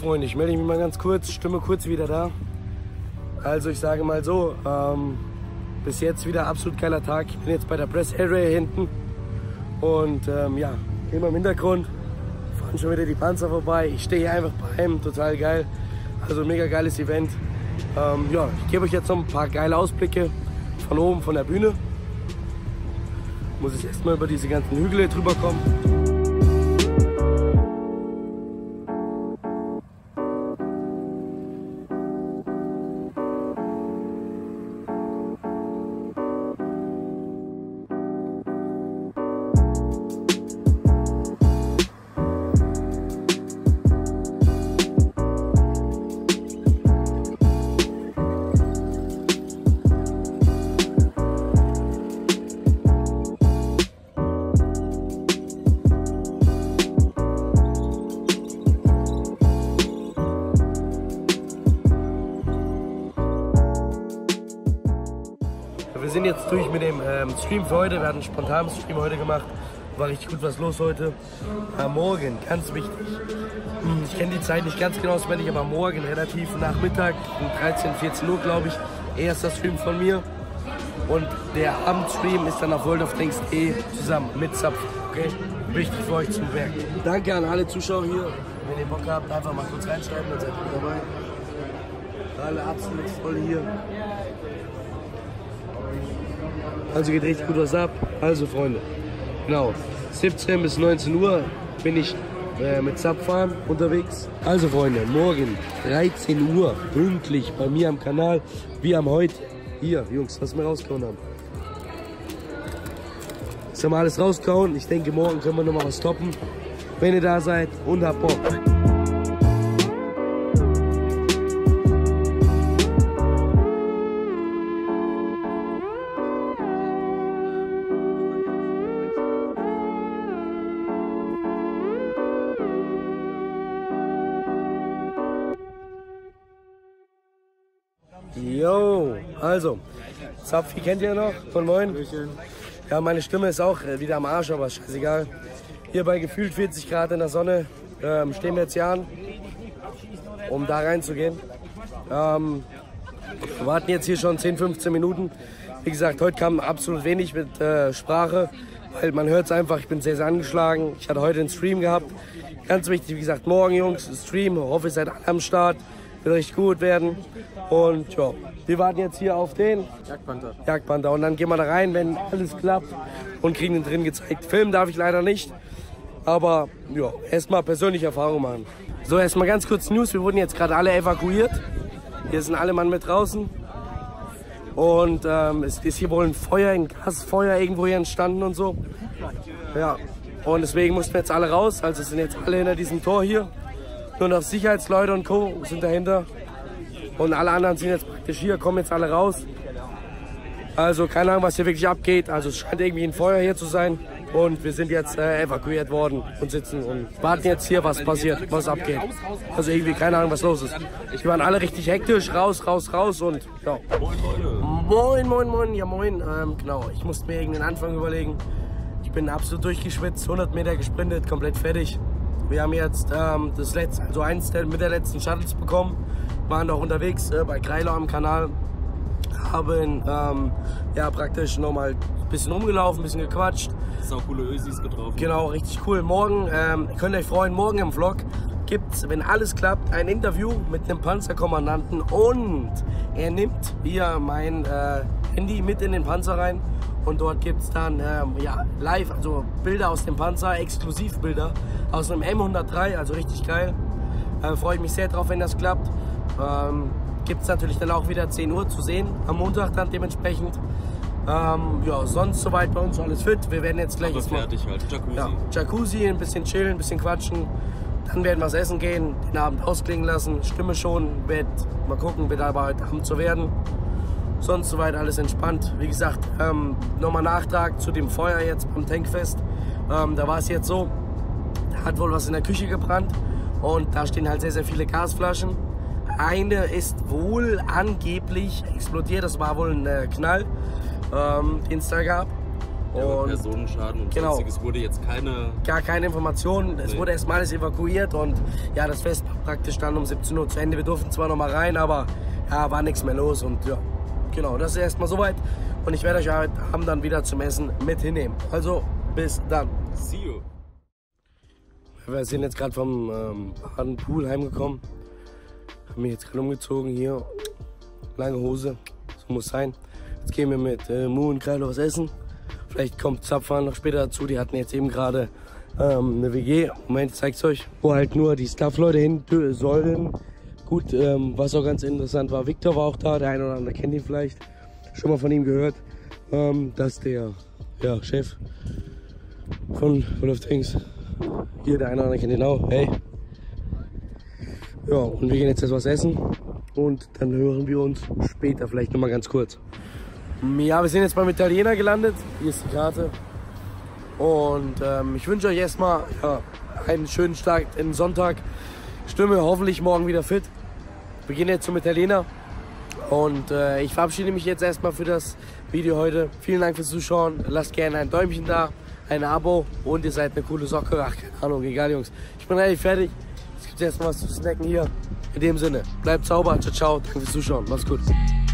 Freunde, ich melde mich mal ganz kurz, Stimme kurz wieder da. Also ich sage mal so, bis jetzt wieder absolut geiler Tag. Ich bin jetzt bei der Press Area hinten und ja, immer im Hintergrund fahren schon wieder die Panzer vorbei. Ich stehe hier einfach bei ihm, total geil. Also mega geiles Event. Ja, ich gebe euch jetzt noch ein paar geile Ausblicke von oben von der Bühne. Muss ich erstmal über diese ganzen Hügel hier drüber kommen. Wir sind jetzt durch mit dem Stream für heute. Wir hatten einen spontanen Stream heute gemacht. War richtig gut was los heute. Morgen, ganz wichtig. Ich kenne die Zeit nicht ganz genau auswendig, aber morgen relativ Nachmittag, um 13, 14 Uhr glaube ich, erster Stream von mir. Und der Abendstream ist dann auf worldofdrinks.de zusammen mit Zapf. Okay? Wichtig für euch zum Werk. Danke an alle Zuschauer hier. Wenn ihr Bock habt, einfach mal kurz reinschreiben, dann seid ihr dabei. Alle absolut voll hier. Also geht richtig gut was ab. Also Freunde, genau, 17 bis 19 Uhr bin ich mit Zapfahren unterwegs. Also Freunde, morgen 13 Uhr pünktlich bei mir am Kanal. Wir haben heute, hier Jungs, was wir rausgehauen haben. Jetzt haben wir alles rausgehauen. Ich denke, morgen können wir nochmal was toppen. Wenn ihr da seid und habt Bock. Yo, also, Zapfi kennt ihr noch? Von Moin. Ja, meine Stimme ist auch wieder am Arsch, aber scheißegal. Hier bei gefühlt 40 Grad in der Sonne stehen wir jetzt hier an, um da reinzugehen. Wir warten jetzt hier schon 10, 15 Minuten. Wie gesagt, heute kam absolut wenig mit Sprache, weil man hört es einfach, ich bin sehr, sehr angeschlagen. Ich hatte heute einen Stream gehabt. Ganz wichtig, wie gesagt, morgen Jungs, Stream. Ich hoffe, ihr seid alle am Start. Wird richtig gut werden. Und ja, wir warten jetzt hier auf den Jagdpanther. Und dann gehen wir da rein, wenn alles klappt und kriegen ihn drin gezeigt. Filmen darf ich leider nicht, aber ja, erstmal persönliche Erfahrung machen. So, erstmal ganz kurz News. Wir wurden jetzt gerade alle evakuiert. Hier sind alle Mann mit draußen. Und es ist hier wohl ein Feuer, ein Gasfeuer irgendwo hier entstanden und so. Ja, und deswegen mussten wir jetzt alle raus. Also sind jetzt alle hinter diesem Tor hier. Nur noch Sicherheitsleute und Co. sind dahinter. Und alle anderen sind jetzt praktisch hier, kommen jetzt alle raus. Also keine Ahnung, was hier wirklich abgeht. Also es scheint irgendwie ein Feuer hier zu sein. Und wir sind jetzt evakuiert worden und sitzen und warten jetzt hier, was passiert, was abgeht. Also irgendwie keine Ahnung, was los ist. Die waren alle richtig hektisch, raus und ja. Moin, ja moin. Genau, ich musste mir irgendeinen Anfang überlegen. Ich bin absolut durchgeschwitzt, 100 Meter gesprintet, komplett fertig. Wir haben jetzt eins mit der letzten Shuttles bekommen, waren auch unterwegs bei Greilau am Kanal, haben ja praktisch nochmal ein bisschen rumgelaufen, ein bisschen gequatscht. Sau coole Ösis getroffen. Genau, richtig cool. Morgen, könnt ihr euch freuen, morgen im Vlog gibt's, wenn alles klappt, ein Interview mit einem Panzerkommandanten und er nimmt hier mein Handy mit in den Panzer rein. Und dort gibt es dann ja, live, also Bilder aus dem Panzer, Exklusivbilder aus einem M103, also richtig geil. Freue ich mich sehr drauf, wenn das klappt. Gibt es natürlich dann auch wieder 10 Uhr zu sehen, am Montag dann dementsprechend. Ja, sonst soweit bei uns alles fit. Wir werden jetzt gleich fertig halt, Jacuzzi. Ja, Jacuzzi, ein bisschen chillen, ein bisschen quatschen. Dann werden wir was essen gehen, den Abend ausklingen lassen, Stimme schon, mal gucken, wird aber heute Abend zu werden. Sonst soweit alles entspannt. Wie gesagt, nochmal Nachtrag zu dem Feuer jetzt beim Tankfest. Da war es jetzt so, da hat wohl was in der Küche gebrannt und da stehen halt sehr, sehr viele Gasflaschen. Eine ist wohl angeblich explodiert, das war wohl ein Knall, den es da gab. Ja, und Personenschaden und genau, sonstiges wurde jetzt gar keine Informationen. Es wurde erstmal alles evakuiert und ja, das Fest praktisch dann um 17 Uhr zu Ende. Wir durften zwar noch mal rein, aber ja, war nichts mehr los und ja, genau, das ist erstmal soweit. Und ich werde euch heute Abend dann wieder zum Essen mit hinnehmen. Also, bis dann. See you. Wir sind jetzt gerade vom Pool heimgekommen. Haben mich jetzt gerade umgezogen hier. Lange Hose, so muss sein. Jetzt gehen wir mit Mu und Kylo was essen. Vielleicht kommt Zapfan noch später dazu. Die hatten jetzt eben gerade eine WG. Moment, ich zeig's euch. Wo halt nur die Staff-Leute hin sollen. Gut, was auch ganz interessant war, Victor war auch da. Der eine oder andere kennt ihn vielleicht. Schon mal von ihm gehört, dass der Chef von World of Tanks, hier der eine oder andere kennt ihn auch. Hey. Ja, und wir gehen jetzt was essen. Und dann hören wir uns später, vielleicht noch mal ganz kurz. Ja, wir sind jetzt beim Italiener gelandet. Hier ist die Karte. Und ich wünsche euch erstmal einen schönen Start in den Sonntag. Stimme hoffentlich morgen wieder fit. Wir gehen jetzt zum Italiener. Und ich verabschiede mich jetzt erstmal für das Video heute. Vielen Dank fürs Zuschauen. Lasst gerne ein Däumchen da, ein Abo und ihr seid eine coole Socke. Ach, keine Ahnung, egal Jungs. Ich bin relativ fertig. Es gibt jetzt mal was zu snacken hier. In dem Sinne, bleibt sauber. Ciao, ciao. Danke fürs Zuschauen. Macht's gut.